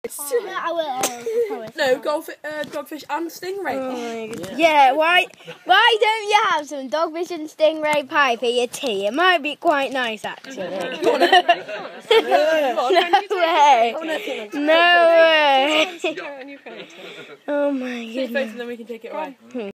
I will. No, dogfish and stingray. Yeah, why don't you have some dogfish and stingray pie for your tea? It might be quite nice, actually. No way. No way. Oh my goodness. And then we can take it away.